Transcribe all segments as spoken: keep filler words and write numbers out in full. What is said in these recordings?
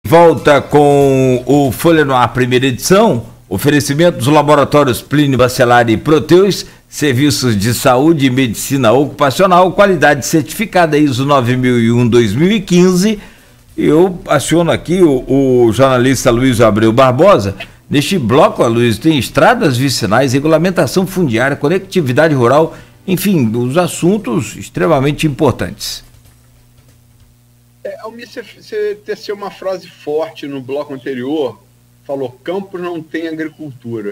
Volta com o Folha no Ar, primeira edição, oferecimento dos laboratórios Plínio Bacelar e Proteus, serviços de saúde e medicina ocupacional, qualidade certificada I S O nove mil e um dois mil e quinze. Eu aciono aqui o, o jornalista Luiz Abreu Barbosa. Neste bloco, Luiz, tem estradas vicinais, regulamentação fundiária, conectividade rural, enfim, os assuntos extremamente importantes. É, Almir, você, você teceu uma frase forte no bloco anterior, falou, Campos não tem agricultura.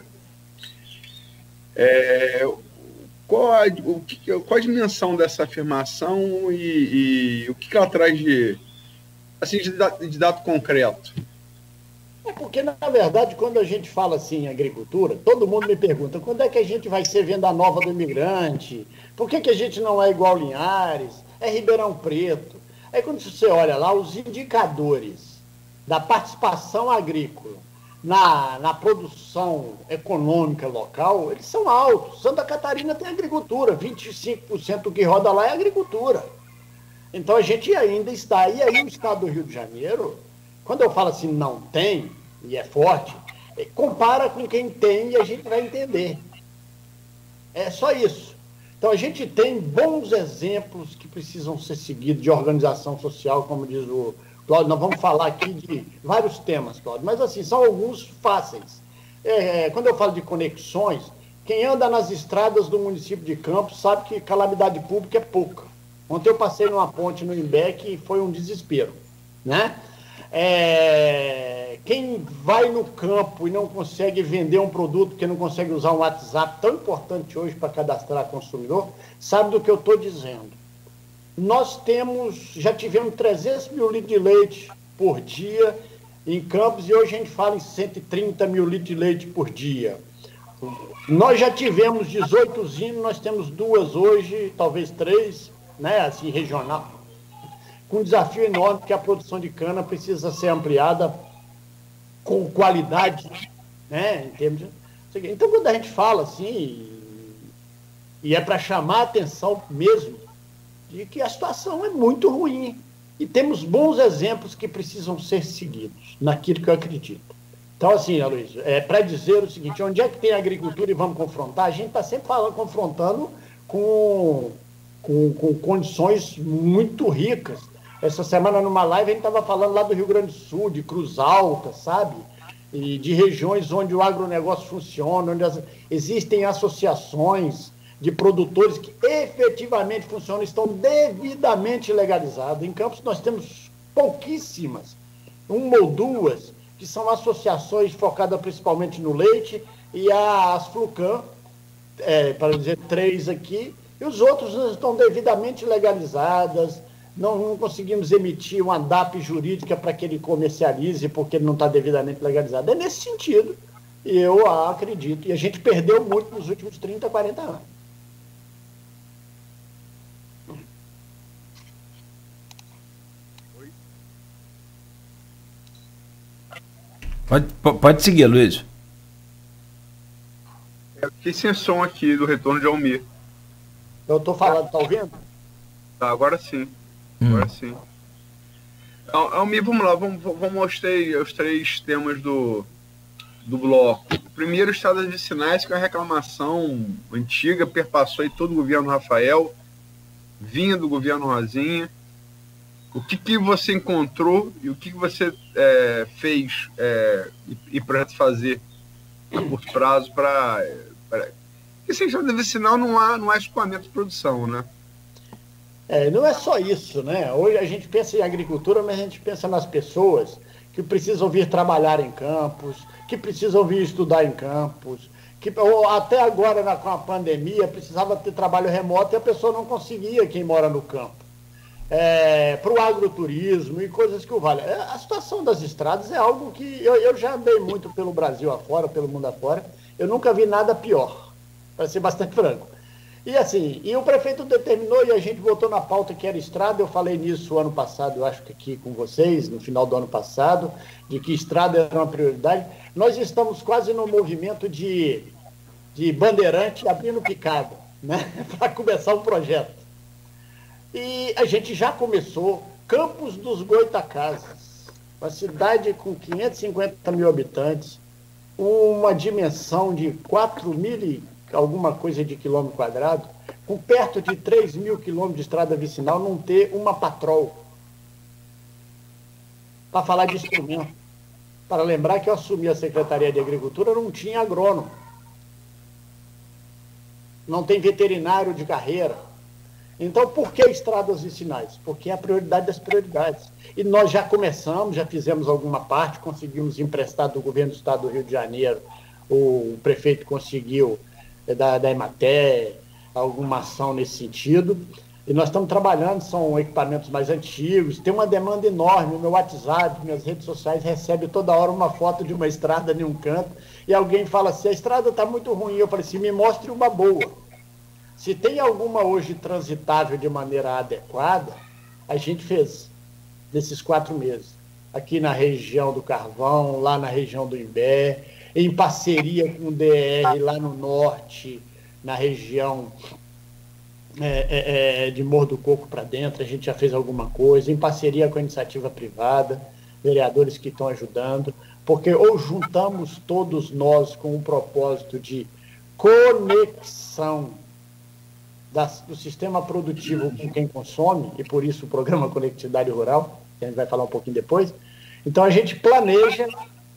É, qual, a, o que, qual a dimensão dessa afirmação e, e o que, que ela traz de, assim, de, de dado concreto? É porque, na verdade, quando a gente fala assim em agricultura, todo mundo me pergunta, quando é que a gente vai ser Venda Nova do Imigrante? Por que, que a gente não é igual Linhares? É Ribeirão Preto? Aí quando você olha lá, os indicadores da participação agrícola na, na produção econômica local, eles são altos. Santa Catarina tem agricultura, vinte e cinco por cento do que roda lá é agricultura. Então a gente ainda está, e aí o estado do Rio de Janeiro, quando eu falo assim, não tem, e é forte, compara com quem tem e a gente vai entender. É só isso. Então, a gente tem bons exemplos que precisam ser seguidos de organização social, como diz o Cláudio. Nós vamos falar aqui de vários temas, Cláudio, mas, assim, são alguns fáceis. É, quando eu falo de conexões, quem anda nas estradas do município de Campos sabe que calamidade pública é pouca. Ontem eu passei numa ponte no Imbé e foi um desespero, né? É, quem vai no campo e não consegue vender um produto, porque não consegue usar um WhatsApp tão importante hoje para cadastrar consumidor, sabe do que eu estou dizendo. Nós temos, já tivemos trezentos mil litros de leite por dia em Campos e hoje a gente fala em cento e trinta mil litros de leite por dia. Nós já tivemos dezoito usinas, nós temos duas hoje, talvez três, né, assim, regional, com um desafio enorme, porque a produção de cana precisa ser ampliada com qualidade, né, em termos de... Então, quando a gente fala assim, e é para chamar a atenção mesmo, de que a situação é muito ruim, e temos bons exemplos que precisam ser seguidos, naquilo que eu acredito. Então, assim, Aloysio, é para dizer o seguinte, onde é que tem agricultura e vamos confrontar? A gente está sempre falando, confrontando com, com, com condições muito ricas. Essa semana, numa live, a gente estava falando lá do Rio Grande do Sul, de Cruz Alta, sabe? E de regiões onde o agronegócio funciona, onde as, existem associações de produtores que efetivamente funcionam, estão devidamente legalizados. Em Campos, nós temos pouquíssimas, uma ou duas, que são associações focadas principalmente no leite, e as Flucan, é, para dizer três aqui, e os outros estão devidamente legalizadas. Não, não conseguimos emitir uma D A P jurídica para que ele comercialize, porque ele não está devidamente legalizado. É nesse sentido, e eu acredito. E a gente perdeu muito nos últimos trinta, quarenta anos. Pode, pode seguir, Luiz. Eu fiquei sem som aqui do retorno de Almir. Eu estou falando, está ouvindo? Tá, agora sim. Agora sim. Almir, vamos lá, vamos, vamos mostrar os três temas do, do bloco. O primeiro, estradas vicinais, que é uma reclamação antiga, perpassou aí todo o governo Rafael, vinha do governo Rosinha. O que, que você encontrou e o que, que você é, fez é, e, e pretende fazer a curto prazo para... Porque sem estrada vicinal não há, não há escoamento de produção, né? É, não é só isso, né? Hoje a gente pensa em agricultura, mas a gente pensa nas pessoas que precisam vir trabalhar em campos, que precisam vir estudar em campos, que ou até agora, na, com a pandemia, precisava ter trabalho remoto e a pessoa não conseguia, quem mora no campo. É, para o agroturismo e coisas que o vale. A situação das estradas é algo que eu, eu já andei muito pelo Brasil afora, pelo mundo afora, eu nunca vi nada pior, para ser bastante franco. E assim, e o prefeito determinou, e a gente botou na pauta que era estrada, eu falei nisso ano passado, eu acho que aqui com vocês, no final do ano passado, de que estrada era uma prioridade. Nós estamos quase no movimento de, de bandeirante abrindo picada, né, para começar o projeto. E a gente já começou, Campos dos Goitacazes. Uma cidade com quinhentos e cinquenta mil habitantes, uma dimensão de quatro mil e alguma coisa de quilômetro quadrado, com perto de três mil quilômetros de estrada vicinal, não ter uma patrol. Para falar de instrumento. Para lembrar que eu assumi a Secretaria de Agricultura, não tinha agrônomo. Não tem veterinário de carreira. Então, por que estradas vicinais? Porque é a prioridade das prioridades. E nós já começamos, já fizemos alguma parte, conseguimos emprestar do governo do estado do Rio de Janeiro, o prefeito conseguiu, da, da Ematé, alguma ação nesse sentido. E nós estamos trabalhando, são equipamentos mais antigos, tem uma demanda enorme. O meu WhatsApp, minhas redes sociais, recebe toda hora uma foto de uma estrada em um canto, e alguém fala assim, a estrada está muito ruim. Eu falei assim, me mostre uma boa. Se tem alguma hoje transitável de maneira adequada, a gente fez nesses quatro meses. Aqui na região do Carvão, lá na região do Imbé, em parceria com o D R lá no norte, na região é, é, de Morro do Coco para dentro, a gente já fez alguma coisa, em parceria com a iniciativa privada, vereadores que estão ajudando, porque ou juntamos todos nós com o propósito de conexão do sistema produtivo com quem consome, e por isso o programa Conectividade Rural, que a gente vai falar um pouquinho depois. Então, a gente planeja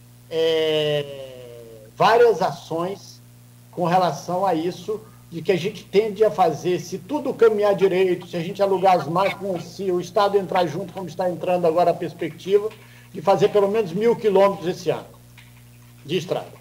é, várias ações com relação a isso, de que a gente tende a fazer, se tudo caminhar direito, se a gente alugar as máquinas, se o Estado entrar junto, como está entrando agora a perspectiva, de fazer pelo menos mil quilômetros esse ano de estrada.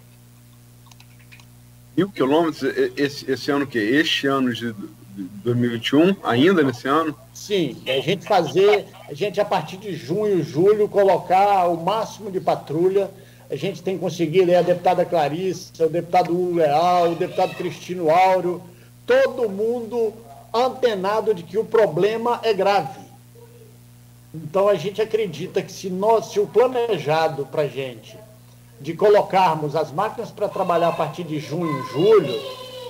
Mil quilômetros esse, esse ano o quê? Este ano de dois mil e vinte e um, ainda nesse ano? Sim, a gente fazer, a gente a partir de junho, julho, colocar o máximo de patrulha. A gente tem conseguido, a deputada Clarissa, o deputado Hugo Leal, o deputado Cristino Áureo, todo mundo antenado de que o problema é grave. Então a gente acredita que se, nós, se o planejado para a gente de colocarmos as máquinas para trabalhar a partir de junho, julho,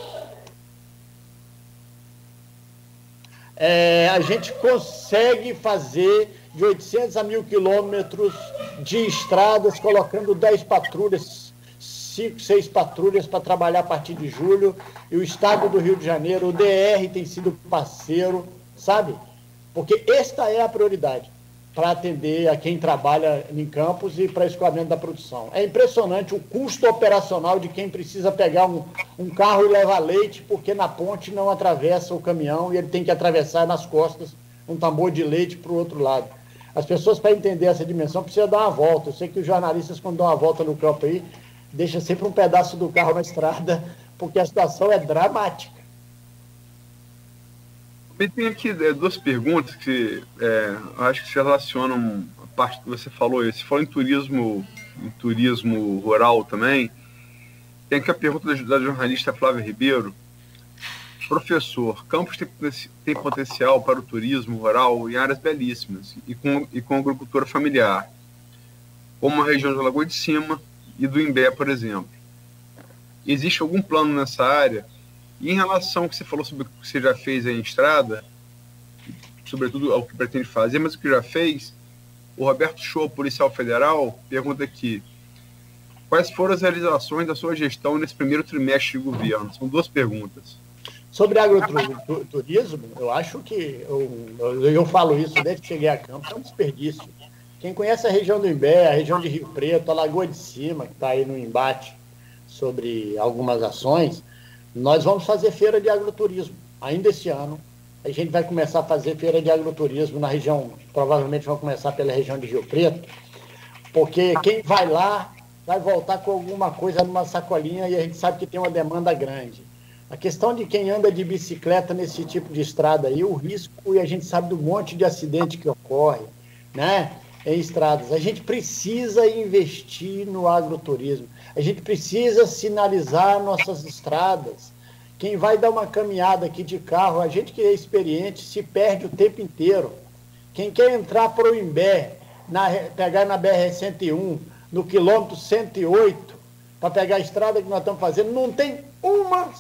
é, a gente consegue fazer de oitocentos a mil quilômetros de estradas, colocando dez patrulhas, cinco, seis patrulhas para trabalhar a partir de julho, e o Estado do Rio de Janeiro, o D R tem sido parceiro, sabe? Porque esta é a prioridade para atender a quem trabalha em campos e para escoamento da produção. É impressionante o custo operacional de quem precisa pegar um, um carro e levar leite, porque na ponte não atravessa o caminhão e ele tem que atravessar nas costas um tambor de leite para o outro lado. As pessoas, para entender essa dimensão, precisam dar uma volta. Eu sei que os jornalistas, quando dão uma volta no campo aí, deixam sempre um pedaço do carro na estrada, porque a situação é dramática. Eu tenho aqui é, duas perguntas que é, acho que se relacionam a parte que você falou. Você falou em turismo, em turismo rural também. Tem aqui a pergunta da, da jornalista Flávia Ribeiro. Professor, Campos tem, tem potencial para o turismo rural em áreas belíssimas e com, e com agricultura familiar, como a região da Lagoa de Cima e do Imbé, por exemplo. Existe algum plano nessa área? E em relação ao que você falou sobre o que você já fez em estrada, sobretudo ao que pretende fazer, mas o que já fez, o Roberto Show, policial federal, pergunta aqui: quais foram as realizações da sua gestão nesse primeiro trimestre de governo? São duas perguntas. Sobre agroturismo, eu acho que, eu, eu, eu falo isso desde que cheguei a Campos, é um desperdício. Quem conhece a região do Imbé, a região de Rio Preto, a Lagoa de Cima, que está aí no embate sobre algumas ações, nós vamos fazer feira de agroturismo. Ainda esse ano, a gente vai começar a fazer feira de agroturismo na região, provavelmente vamos começar pela região de Rio Preto, porque quem vai lá vai voltar com alguma coisa numa sacolinha e a gente sabe que tem uma demanda grande. A questão de quem anda de bicicleta nesse tipo de estrada aí, o risco, e a gente sabe do monte de acidente que ocorre, né, em estradas. A gente precisa investir no agroturismo. A gente precisa sinalizar nossas estradas. Quem vai dar uma caminhada aqui de carro, a gente que é experiente, se perde o tempo inteiro. Quem quer entrar para o Imbé, na, pegar na B R cento e um, no quilômetro cento e oito, para pegar a estrada que nós estamos fazendo, não tem uma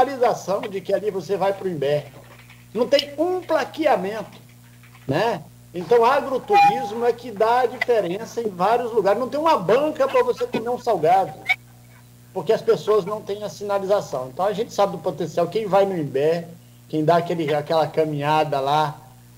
sinalização de que ali você vai para o Imbé. Não tem um plaqueamento, né? Então, agroturismo é que dá a diferença em vários lugares. Não tem uma banca para você comer um salgado, porque as pessoas não têm a sinalização. Então, a gente sabe do potencial. Quem vai no Imbé, quem dá aquele, aquela caminhada lá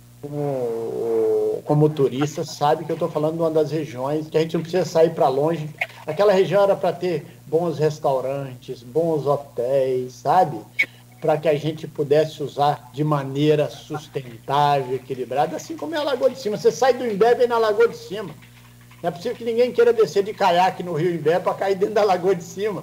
como, como turista, sabe que eu estou falando de uma das regiões que a gente não precisa sair para longe. Aquela região era para ter bons restaurantes, bons hotéis, sabe? Para que a gente pudesse usar de maneira sustentável, equilibrada, assim como é a Lagoa de Cima. Você sai do Imbé e vem na Lagoa de Cima. Não é possível que ninguém queira descer de caiaque no Rio Imbé para cair dentro da Lagoa de Cima.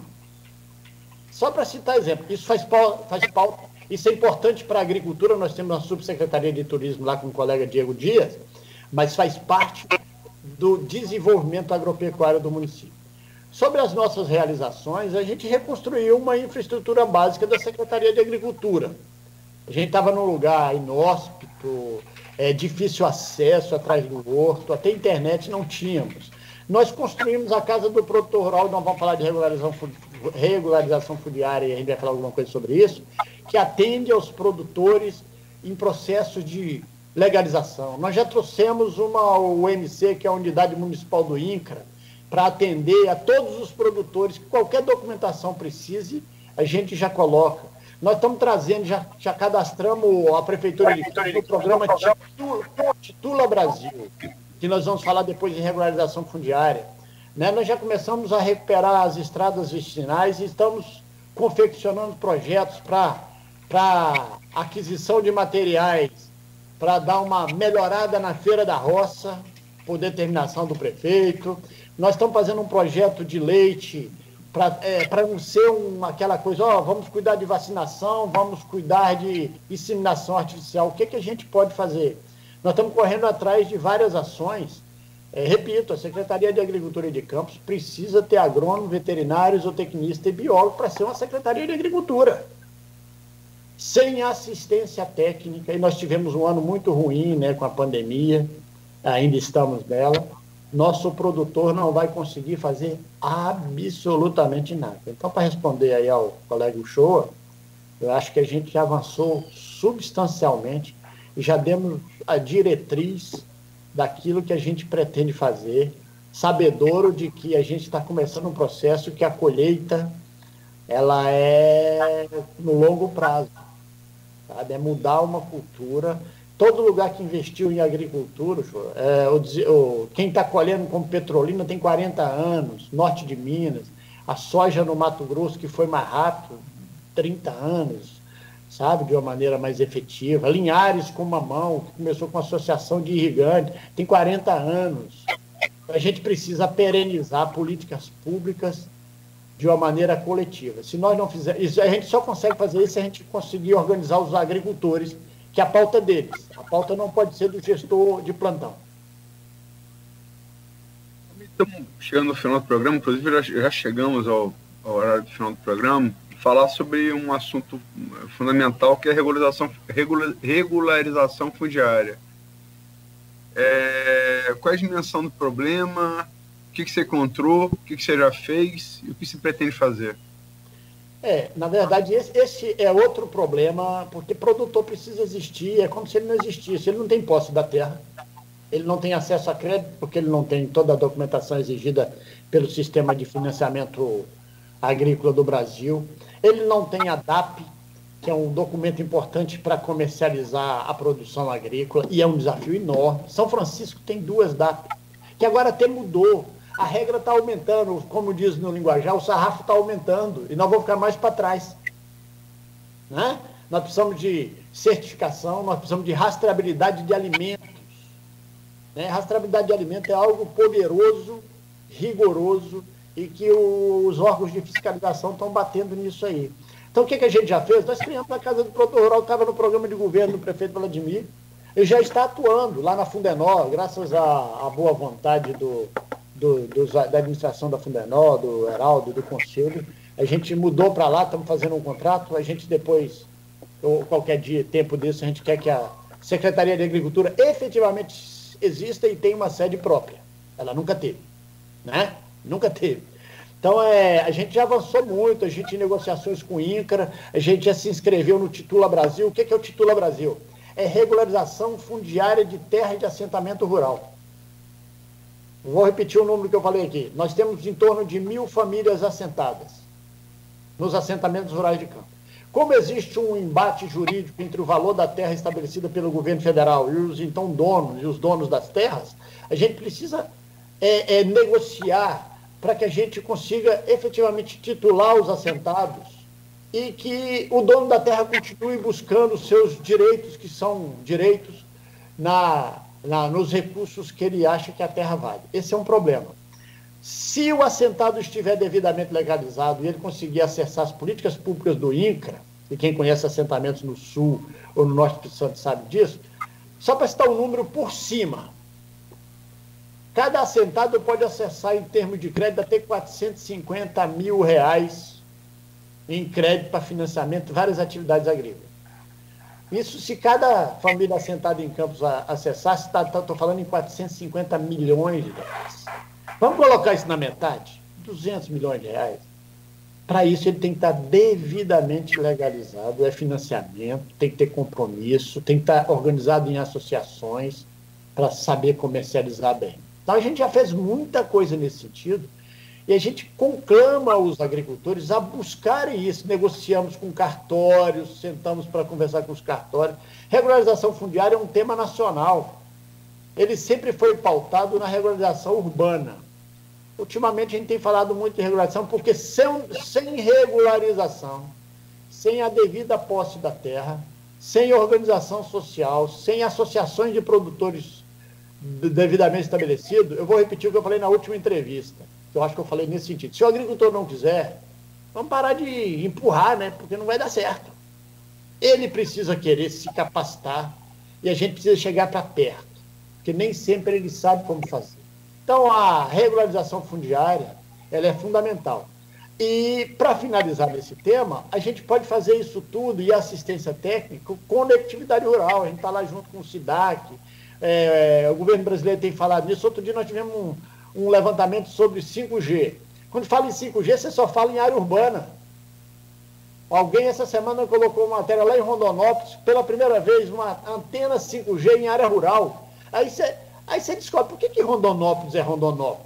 Só para citar exemplo, isso faz pauta, faz pauta, isso é importante para a agricultura. Nós temos uma subsecretaria de turismo lá com o colega Diego Dias, mas faz parte do desenvolvimento agropecuário do município. Sobre as nossas realizações, a gente reconstruiu uma infraestrutura básica da Secretaria de Agricultura. A gente estava num lugar inóspito, é, difícil acesso atrás do horto, até internet não tínhamos. Nós construímos a Casa do Produtor Rural, nós vamos falar de regularização, regularização fundiária, e a gente vai falar alguma coisa sobre isso, que atende aos produtores em processo de legalização. Nós já trouxemos uma U M C, que é a Unidade Municipal do INCRA, para atender a todos os produtores, que qualquer documentação precise, a gente já coloca. Nós estamos trazendo, já, já cadastramos a Prefeitura de Campos no programa Titula, Titula Brasil, que nós vamos falar depois de regularização fundiária. Né? Nós já começamos a recuperar as estradas vicinais e estamos confeccionando projetos para aquisição de materiais, para dar uma melhorada na Feira da Roça, por determinação do prefeito. Nós estamos fazendo um projeto de leite para é, não ser uma, aquela coisa, ó, vamos cuidar de vacinação, vamos cuidar de inseminação artificial. O que, que a gente pode fazer? Nós estamos correndo atrás de várias ações. É, repito, a Secretaria de Agricultura e de Campos precisa ter agrônomos, veterinários, zootecnistas e biólogos para ser uma Secretaria de Agricultura. Sem assistência técnica, e nós tivemos um ano muito ruim, né, com a pandemia, ainda estamos nela, nosso produtor não vai conseguir fazer absolutamente nada. Então, para responder aí ao colega Uchoa, eu acho que a gente já avançou substancialmente e já demos a diretriz daquilo que a gente pretende fazer, sabedouro de que a gente está começando um processo que a colheita ela é no longo prazo, sabe? É mudar uma cultura. Todo lugar que investiu em agricultura, é, o, o, quem está colhendo como Petrolina tem quarenta anos, norte de Minas, a soja no Mato Grosso, que foi mais rápido, trinta anos, sabe, de uma maneira mais efetiva. Linhares com Mamão, que começou com uma associação de irrigantes, tem quarenta anos. A gente precisa perenizar políticas públicas de uma maneira coletiva. Se nós não fizermos, a gente só consegue fazer isso se a gente conseguir organizar os agricultores, que é a pauta deles. A pauta não pode ser do gestor de plantão. Estamos chegando no final do programa, inclusive já, já chegamos ao, ao horário do final do programa, falar sobre um assunto fundamental, que é a regularização, regula, regularização fundiária. É, qual é a dimensão do problema? O que, que você encontrou? O que, que você já fez? E o que se pretende fazer? É, na verdade, esse, esse é outro problema, porque produtor precisa existir, é como se ele não existisse. Ele não tem posse da terra, ele não tem acesso a crédito, porque ele não tem toda a documentação exigida pelo sistema de financiamento agrícola do Brasil, ele não tem a D A P, que é um documento importante para comercializar a produção agrícola, e é um desafio enorme. São Francisco tem duas D A P, que agora até mudou. A regra está aumentando, como diz no linguajar, o sarrafo está aumentando e nós vamos ficar mais para trás. Né? Nós precisamos de certificação, nós precisamos de rastreabilidade de alimentos. Né? Rastreabilidade de alimentos é algo poderoso, rigoroso, e que os órgãos de fiscalização estão batendo nisso aí. Então, o que, que a gente já fez? Nós criamos a Casa do Produtor Rural, estava no programa de governo do prefeito Vladimir, e já está atuando lá na Fundenor, graças à, à boa vontade do... Do, do, da administração da Fundenor, do Heraldo, do Conselho. A gente mudou para lá, estamos fazendo um contrato, a gente depois, ou qualquer dia, tempo desse, a gente quer que a Secretaria de Agricultura efetivamente exista e tenha uma sede própria. Ela nunca teve, né? Nunca teve. Então, é, a gente já avançou muito, a gente em negociações com o INCRA, a gente já se inscreveu no Titula Brasil. O que é, que é o Titula Brasil? é regularização fundiária de terra e de assentamento rural. Vou repetir o número que eu falei aqui. Nós temos em torno de mil famílias assentadas nos assentamentos rurais de campo. Como existe um embate jurídico entre o valor da terra estabelecida pelo governo federal e os então donos e os donos das terras, a gente precisa é, é, negociar para que a gente consiga efetivamente titular os assentados e que o dono da terra continue buscando os seus direitos, que são direitos, na, na, nos recursos que ele acha que a terra vale. Esse é um problema. Se o assentado estiver devidamente legalizado e ele conseguir acessar as políticas públicas do INCRA, e quem conhece assentamentos no sul ou no norte do Espírito Santo sabe disso, só para citar um número por cima, cada assentado pode acessar em termos de crédito até quatrocentos e cinquenta mil reais em crédito para financiamento de várias atividades agrícolas. Isso, se cada família assentada em Campos acessasse, estou tá, falando em quatrocentos e cinquenta milhões de reais. Vamos colocar isso na metade? duzentos milhões de reais. Para isso, ele tem que estar devidamente legalizado, é financiamento, tem que ter compromisso, tem que estar organizado em associações para saber comercializar bem. Então, a gente já fez muita coisa nesse sentido e a gente conclama os agricultores a buscarem isso. Negociamos com cartórios, sentamos para conversar com os cartórios. Regularização fundiária é um tema nacional. Ele sempre foi pautado na regularização urbana. Ultimamente a gente tem falado muito de regularização, porque sem, sem regularização, sem a devida posse da terra, sem organização social, sem associações de produtores devidamente estabelecidos, eu vou repetir o que eu falei na última entrevista, que eu acho que eu falei nesse sentido. Se o agricultor não quiser, vamos parar de empurrar, né? Porque não vai dar certo. Ele precisa querer se capacitar e a gente precisa chegar para perto, porque nem sempre ele sabe como fazer. Então, a regularização fundiária, ela é fundamental. E, para finalizar nesse tema, a gente pode fazer isso tudo e assistência técnica com conectividade rural. A gente está lá junto com o SIDAC, é, o governo brasileiro tem falado nisso. Outro dia nós tivemos um, um levantamento sobre cinco G. Quando fala em cinco G, você só fala em área urbana. Alguém essa semana colocou uma matéria lá em Rondonópolis, pela primeira vez, uma antena cinco G em área rural. Aí você... Aí você descobre por que, que Rondonópolis é Rondonópolis.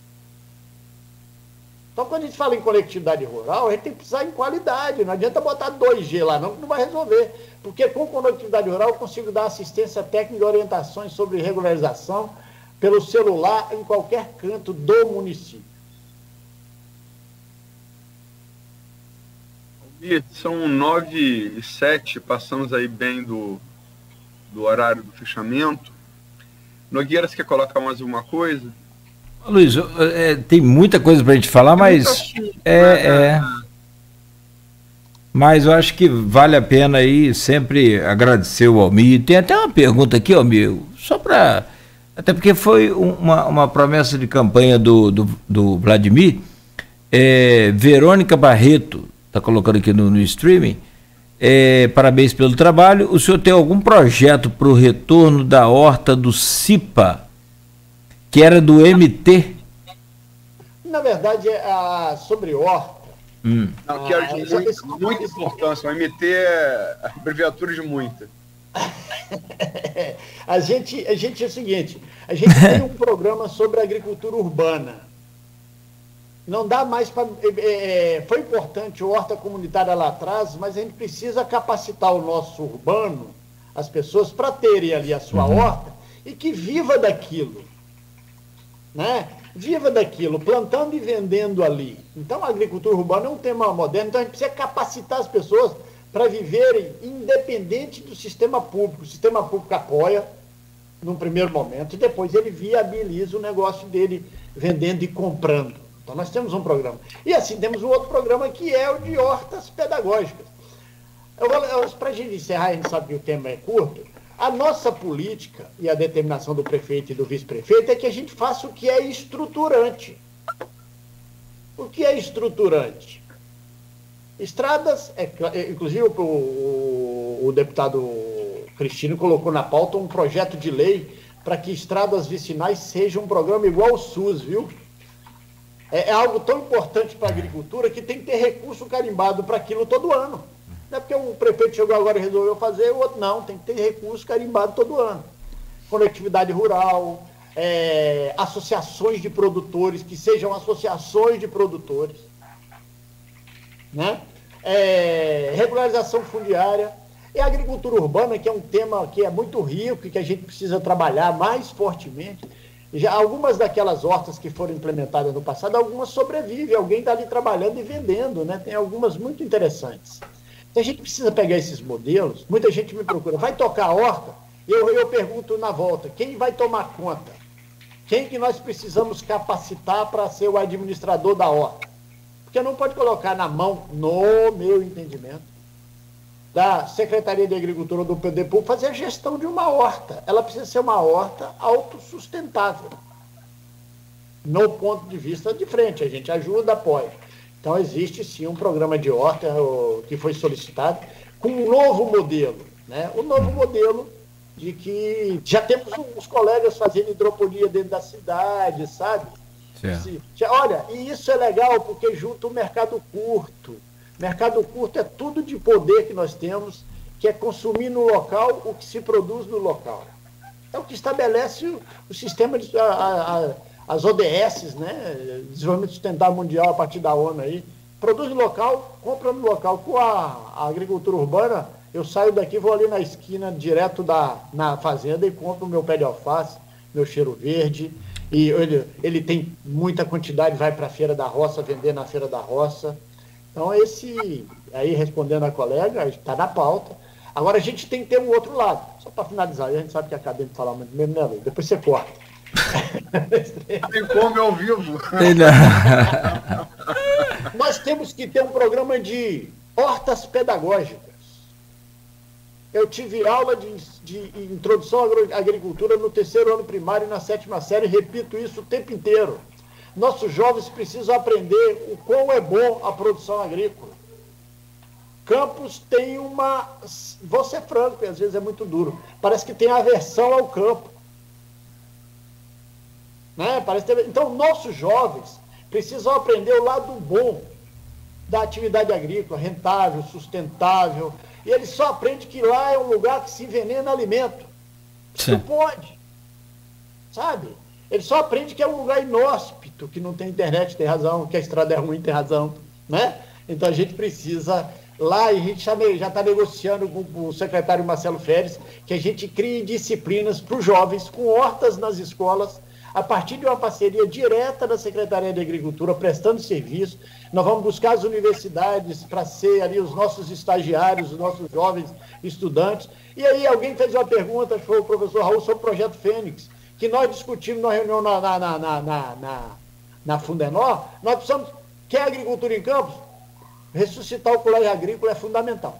Então, quando a gente fala em conectividade rural, a gente tem que precisar em qualidade. Não adianta botar dois G lá, não, que não vai resolver. Porque com conectividade rural eu consigo dar assistência técnica e orientações sobre regularização pelo celular em qualquer canto do município. São nove e sete, passamos aí bem do, do horário do fechamento. Nogueira, você quer colocar mais alguma coisa? Luiz, é, tem muita coisa para a gente falar, mas assunto, é, né? é, mas eu acho que vale a pena aí sempre agradecer o Almir. Tem até uma pergunta aqui, Almir, só para... Até porque foi uma, uma promessa de campanha do, do, do Vladimir. É, Verônica Barreto está colocando aqui no, no streaming. É, parabéns pelo trabalho. O senhor tem algum projeto para o retorno da horta do CIPA, que era do M T? Na verdade, a, sobre horta... Hum. Não, que é de muita, muita importância. O M T é abreviatura de muita. a, gente, a gente é o seguinte, a gente tem um programa sobre agricultura urbana. Não dá mais para... É, foi importante o horta comunitária lá atrás, mas a gente precisa capacitar o nosso urbano, as pessoas, para terem ali a sua uhum. horta e que viva daquilo. Né? Viva daquilo, plantando e vendendo ali. Então, a agricultura urbana é um tema moderno, então a gente precisa capacitar as pessoas para viverem independente do sistema público. O sistema público apoia, num primeiro momento, e depois ele viabiliza o negócio dele vendendo e comprando. Então, nós temos um programa. E assim, temos um outro programa que é o de hortas pedagógicas. Para a gente encerrar, a gente sabe que o tema é curto. A nossa política e a determinação do prefeito e do vice-prefeito é que a gente faça o que é estruturante. O que é estruturante? Estradas, é, inclusive o, o, o deputado Cristino colocou na pauta um projeto de lei para que estradas vicinais sejam um programa igual ao SUS, viu? É, é algo tão importante para a agricultura que tem que ter recurso carimbado para aquilo todo ano. Não é porque o prefeito chegou agora e resolveu fazer, o outro não, tem que ter recurso carimbado todo ano. Conectividade rural, é, associações de produtores, que sejam associações de produtores, né? É, regularização fundiária, e a agricultura urbana, que é um tema que é muito rico e que a gente precisa trabalhar mais fortemente. Já algumas daquelas hortas que foram implementadas no passado, algumas sobrevivem, alguém está ali trabalhando e vendendo, né? Tem algumas muito interessantes. Então a gente precisa pegar esses modelos, muita gente me procura, vai tocar a horta? Eu, eu pergunto na volta, quem vai tomar conta? Quem que nós precisamos capacitar para ser o administrador da horta? Porque não pode colocar na mão, no meu entendimento, da Secretaria de Agricultura do Poder Público fazer a gestão de uma horta. Ela precisa ser uma horta autossustentável. No ponto de vista de frente, a gente ajuda, apoia. Então existe sim um programa de horta que foi solicitado com um novo modelo, né? O novo modelo de que já temos os colegas fazendo hidroponia dentro da cidade, sabe? Se, olha, e isso é legal porque junta o mercado curto. Mercado curto é tudo de poder que nós temos, que é consumir no local o que se produz no local. É o que estabelece o, o sistema, de, a, a, as O D S, né? Desenvolvimento Sustentável Mundial, a partir da ONU aí. Produz no local, compra no local. Com a, a agricultura urbana, eu saio daqui, vou ali na esquina, direto da, na fazenda e compro o meu pé de alface, meu cheiro verde. E ele, ele tem muita quantidade, vai para a feira da roça, vender na feira da roça. Então, esse, aí respondendo a colega, está na pauta. Agora, a gente tem que ter um outro lado. Só para finalizar, a gente sabe que acabei de falar muito mesmo, né, Luiz? Depois você corta. Tem como ao vivo. Nós temos que ter um programa de hortas pedagógicas. Eu tive aula de, de introdução à agricultura no terceiro ano primário e na sétima série, repito isso o tempo inteiro. Nossos jovens precisam aprender o quão é bom a produção agrícola. Campos tem uma... Vou ser franco, e às vezes é muito duro. Parece que tem aversão ao campo. Né? Parece ter... Então, nossos jovens precisam aprender o lado bom da atividade agrícola, rentável, sustentável. E eles só aprendem que lá é um lugar que se envenena alimento. Sim. Não pode. Sabe? Ele só aprende que é um lugar inóspito, que não tem internet, tem razão, que a estrada é ruim, tem razão, né? Então a gente precisa, lá, e a gente já está negociando com o secretário Marcelo Férez, que a gente crie disciplinas para os jovens, com hortas nas escolas, a partir de uma parceria direta da Secretaria de Agricultura, prestando serviço. Nós vamos buscar as universidades para ser ali os nossos estagiários, os nossos jovens estudantes. E aí alguém fez uma pergunta, foi o professor Raul, sobre o Projeto Fênix, que nós discutimos na reunião na, na, na, na, na, na Fundenor. Nós precisamos, quer agricultura em campos? Ressuscitar o colégio agrícola é fundamental.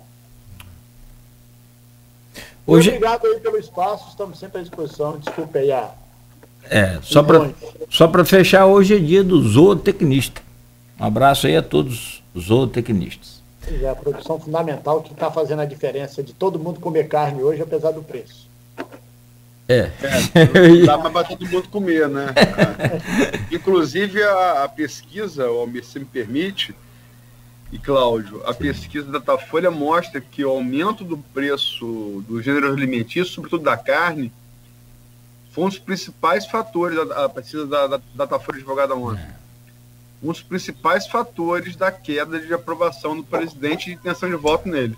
Hoje... Obrigado aí pelo espaço, estamos sempre à disposição. Desculpe aí a... É, só para só para fechar, hoje é dia do zootecnista. Um abraço aí a todos os zootecnistas. É a produção fundamental que está fazendo a diferença de todo mundo comer carne hoje, apesar do preço. É, é não dá mais para todo mundo comer, né? Inclusive a, a pesquisa, o Almir, se me permite, e Cláudio, a pesquisa da Datafolha mostra que o aumento do preço dos gêneros alimentícios, sobretudo da carne, foi um dos principais fatores, a, a pesquisa da, da Datafolha divulgada ontem, um dos principais fatores da queda de aprovação do presidente e intenção de voto nele.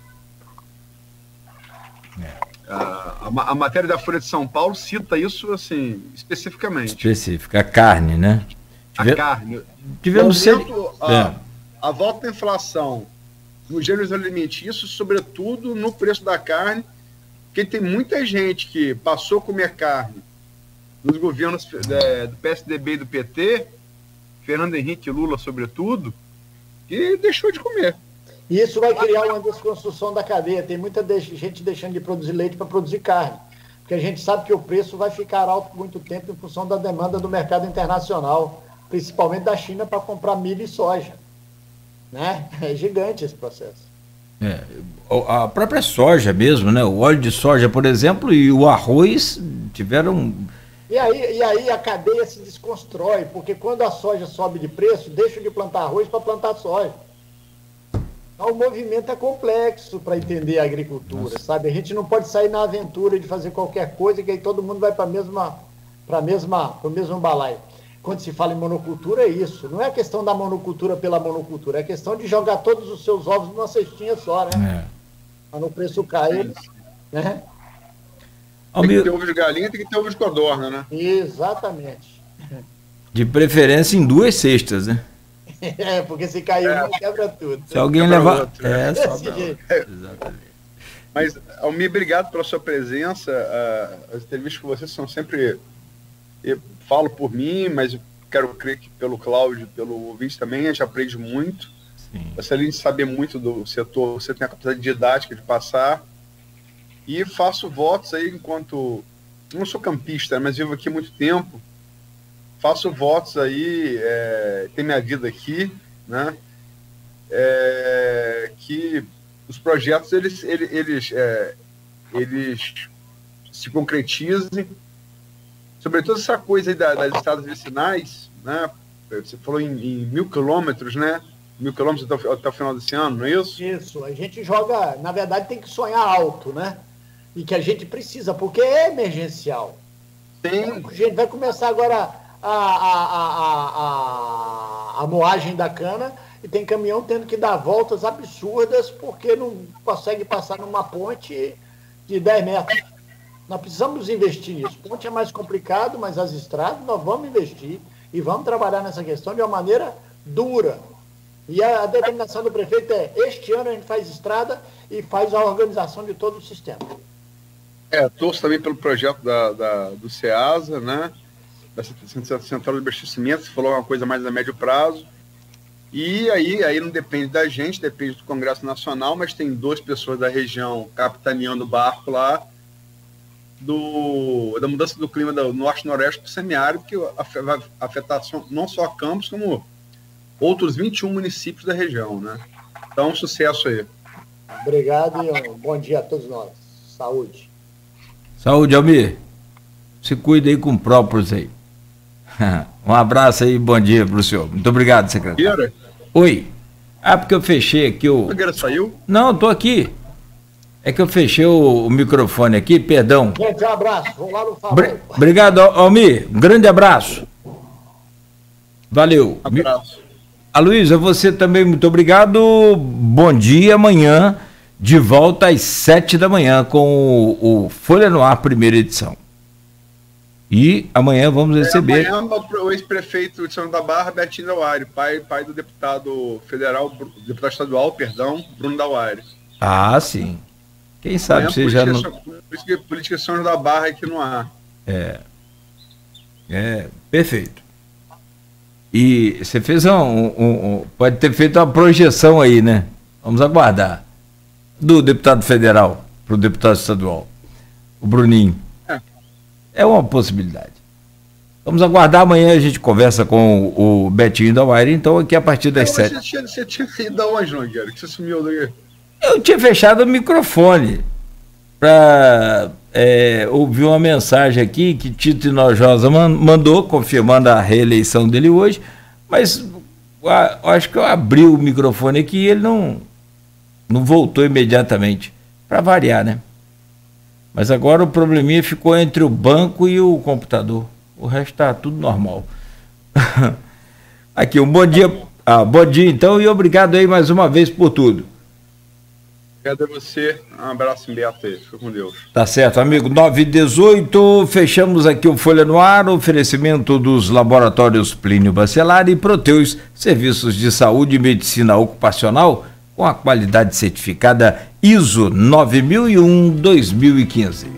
É. A, a, a matéria da Folha de São Paulo cita isso, assim, especificamente. Específica, a carne, né? A Tive... carne. Tivemos ser... a, é. a volta da inflação nos gêneros alimentícios, sobretudo no preço da carne, porque tem muita gente que passou a comer carne nos governos é, do P S D B e do P T, Fernando Henrique e Lula, sobretudo, e deixou de comer. E isso vai criar uma desconstrução da cadeia. Tem muita gente deixando de produzir leite para produzir carne. Porque a gente sabe que o preço vai ficar alto por muito tempo em função da demanda do mercado internacional, principalmente da China, para comprar milho e soja. Né? É gigante esse processo. É, a própria soja mesmo, né? O óleo de soja, por exemplo, e o arroz tiveram... E aí, e aí a cadeia se desconstrói, porque quando a soja sobe de preço, deixa de plantar arroz para plantar soja. O movimento é complexo para entender a agricultura, Nossa. sabe? A gente não pode sair na aventura de fazer qualquer coisa que aí todo mundo vai para a mesma, para mesma, para o mesmo balaio. Quando se fala em monocultura é isso. Não é questão da monocultura pela monocultura, é questão de jogar todos os seus ovos numa cestinha só, né? É. Para no preço cair, né? Tem que ter ovo de galinha, tem que ter ovo de codorna, né? Exatamente. De preferência em duas cestas, né? É, porque se cair é. uma, quebra tudo. Se alguém levar... Outro, né? É, só é. Exatamente. Mas, Almir, obrigado pela sua presença. Uh, as entrevistas com você são sempre... Eu falo por mim, mas eu quero crer que pelo Cláudio, pelo ouvinte também, a gente aprende muito. Sim. Você, além de saber muito do setor, você tem a capacidade didática de passar. E faço votos aí enquanto... Não sou campista, mas vivo aqui há muito tempo. Faço votos aí, é, tem minha vida aqui, né? É, que os projetos, eles, eles, eles, é, eles se concretizem. Sobretudo essa coisa aí da, das estradas vicinais, né? Você falou em, em mil quilômetros, né? Mil quilômetros até, até o final desse ano, não é isso? Isso, a gente joga, na verdade tem que sonhar alto, né? E que a gente precisa, porque é emergencial. Sim. A gente vai começar agora... A, a, a, a, a moagem da cana e tem caminhão tendo que dar voltas absurdas porque não consegue passar numa ponte de dez metros. Nós precisamos investir nisso. Ponte é mais complicado, mas as estradas nós vamos investir e vamos trabalhar nessa questão de uma maneira dura. E a, a determinação do prefeito é, este ano a gente faz estrada e faz a organização de todo o sistema. É, torço também pelo projeto da, da, do SEASA, né? Da Central de Abastecimento, você falou uma coisa mais a médio prazo, e aí, aí não depende da gente, depende do Congresso Nacional, mas tem duas pessoas da região capitaneando o barco lá, do, da mudança do clima do norte-noroeste para o semiárido, que vai afetar não só a Campos, como outros vinte e um municípios da região, né? Então, sucesso aí. Obrigado e um bom dia a todos nós. Saúde. Saúde, Almir. Se cuida aí com próprios aí. Um abraço aí, bom dia para o senhor. Muito obrigado, secretário. Nogueira? Oi. Ah, porque eu fechei aqui o... Nogueira saiu? Não, eu tô aqui. É que eu fechei o, o microfone aqui, perdão. Gente, um abraço. Vou lá no favor. Br- Obrigado, Almir. Um grande abraço. Valeu. Um abraço. A Luísa, você também, muito obrigado. Bom dia, amanhã, de volta às sete da manhã com o, o Folha no Ar, primeira edição. E amanhã vamos receber... É, amanhã o ex-prefeito de São da Barra, Betinho Dauari, pai, pai do deputado federal, deputado estadual, perdão, Bruno Dauari. Ah, sim. Quem sabe você já não... Política, política São da Barra aqui no ar. É. É, perfeito. E você fez um, um, um... Pode ter feito uma projeção aí, né? Vamos aguardar. Do deputado federal para o deputado estadual. O Bruninho. É uma possibilidade. Vamos aguardar, amanhã a gente conversa com o, o Betinho Dauari, então aqui a partir das Não, sete. Você tinha, você tinha ido da onde, Nogueira? Que você sumiu daqui? Eu tinha fechado o microfone para é, ouvir uma mensagem aqui que Tito Inojosa mandou, confirmando a reeleição dele hoje, mas a, acho que eu abri o microfone aqui e ele não, não voltou imediatamente, para variar, né? Mas agora o probleminha ficou entre o banco e o computador. O resto está tudo normal. Aqui, um bom dia. Ah, bom dia, então, e obrigado aí mais uma vez por tudo. Obrigado a você. Um abraço em Beto aí. Fica com Deus. Tá certo, amigo. nove e dezoito, fechamos aqui o Folha no Ar, oferecimento dos laboratórios Plínio Bacelar e Proteus, serviços de saúde e medicina ocupacional com a qualidade certificada I S O nove mil e um dois mil e quinze.